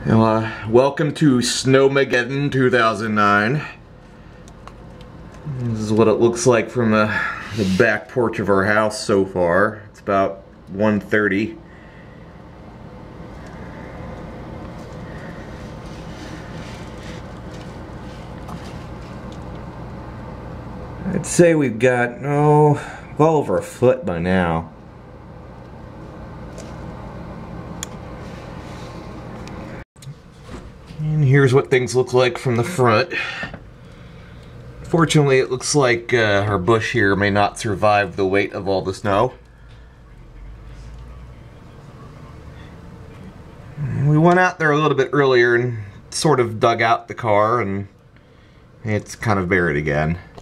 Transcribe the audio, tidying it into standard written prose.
Welcome to Snowmageddon 2009. This is what it looks like from the back porch of our house so far. It's about 1:30. I'd say we've got, well over a foot by now. And here's what things look like from the front. Fortunately, it looks like our bush here may not survive the weight of all the snow. We went out there a little bit earlier and sort of dug out the car, and it's kind of buried again.